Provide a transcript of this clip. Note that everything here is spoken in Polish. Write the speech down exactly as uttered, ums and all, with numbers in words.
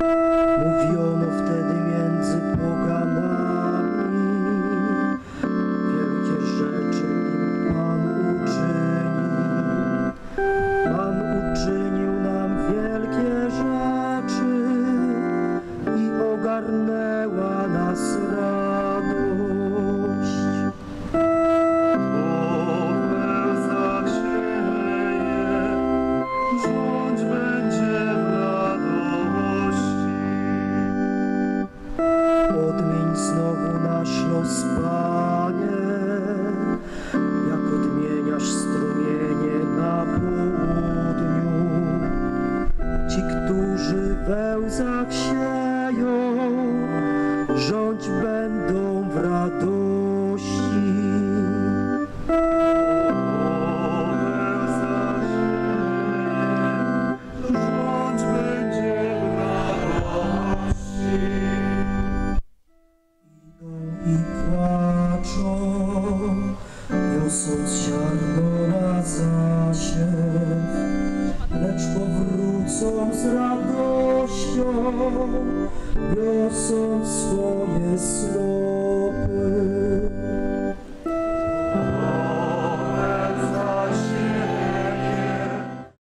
Mówiono wtedy między poganami, wielkie rzeczy im Pan uczynił. Pan uczynił nam wielkie rzeczy i ogarnęła nas radość. Oweł zasieje, rządź będzie w radości. Odmień znowu nasz los, Panie, jak odmieniasz strumienie na południu. Ci, którzy we łzach sieją, rządź będą w radości. Oweł zasieje, rządź będzie w radości. I płaczą, niosąc ziarno na zasiew, lecz powrócą z radością, niosąc swoje słowa.